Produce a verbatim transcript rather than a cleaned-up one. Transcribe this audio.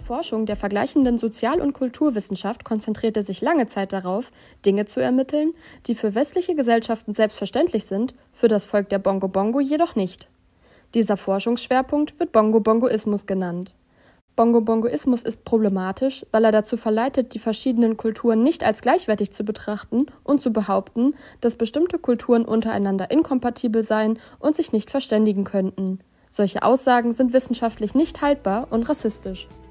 Forschung der vergleichenden Sozial- und Kulturwissenschaft konzentrierte sich lange Zeit darauf, Dinge zu ermitteln, die für westliche Gesellschaften selbstverständlich sind, für das Volk der Bongo-Bongo jedoch nicht. Dieser Forschungsschwerpunkt wird Bongo-Bongoismus genannt. Bongo-Bongoismus ist problematisch, weil er dazu verleitet, die verschiedenen Kulturen nicht als gleichwertig zu betrachten und zu behaupten, dass bestimmte Kulturen untereinander inkompatibel seien und sich nicht verständigen könnten. Solche Aussagen sind wissenschaftlich nicht haltbar und rassistisch.